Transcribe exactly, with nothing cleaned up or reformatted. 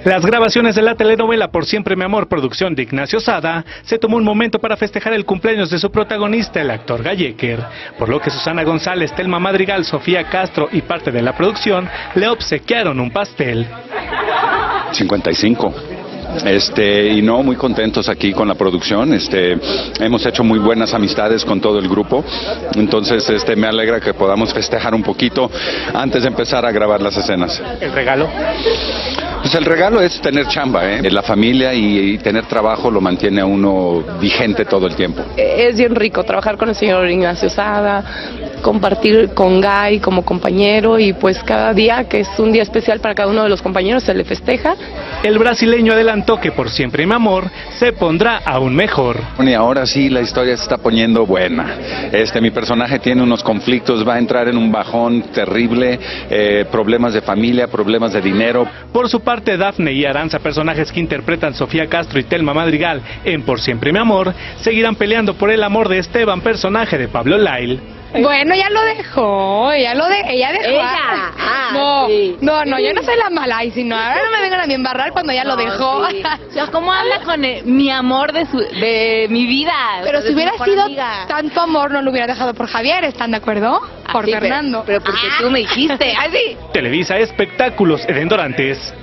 Las grabaciones de la telenovela Por Siempre Mi Amor, producción de Ignacio Sada, se tomó un momento para festejar el cumpleaños de su protagonista, el actor Gallecker, por lo que Susana González, Telma Madrigal, Sofía Castro y parte de la producción le obsequiaron un pastel. cincuenta y cinco. Este, y no, muy contentos aquí con la producción. Este, hemos hecho muy buenas amistades con todo el grupo, entonces este, me alegra que podamos festejar un poquito antes de empezar a grabar las escenas. ¿El regalo? Pues el regalo es tener chamba, ¿eh? La familia y, y tener trabajo lo mantiene a uno vigente todo el tiempo. Es bien rico trabajar con el señor Ignacio Sada, compartir con Guy como compañero, y pues cada día, que es un día especial para cada uno de los compañeros, se le festeja. El brasileño adelantó que Por Siempre Mi Amor se pondrá aún mejor. Y ahora sí la historia se está poniendo buena. Este, mi personaje tiene unos conflictos, va a entrar en un bajón terrible, eh, problemas de familia, problemas de dinero. Por su parte, Dafne y Aranza, personajes que interpretan Sofía Castro y Telma Madrigal en Por Siempre Mi Amor, seguirán peleando por el amor de Esteban, personaje de Pablo Lyle. Bueno, ya lo dejó, ella lo de, ella dejó. Ella, ah, no, sí. no, no, yo no soy la mala, y si no, ahora no me vengan a mí embarrar cuando ya No, lo dejó. sí. O sea, ¿cómo habla con el- mi amor de su, de mi vida? Pero de si su hubiera mejor sido amiga? tanto amor, no lo hubiera dejado por Javier, ¿están de acuerdo? Ah, Por sí, Fernando. Pero, pero porque tú me dijiste, así. Televisa Espectáculos, Eden Dorantes.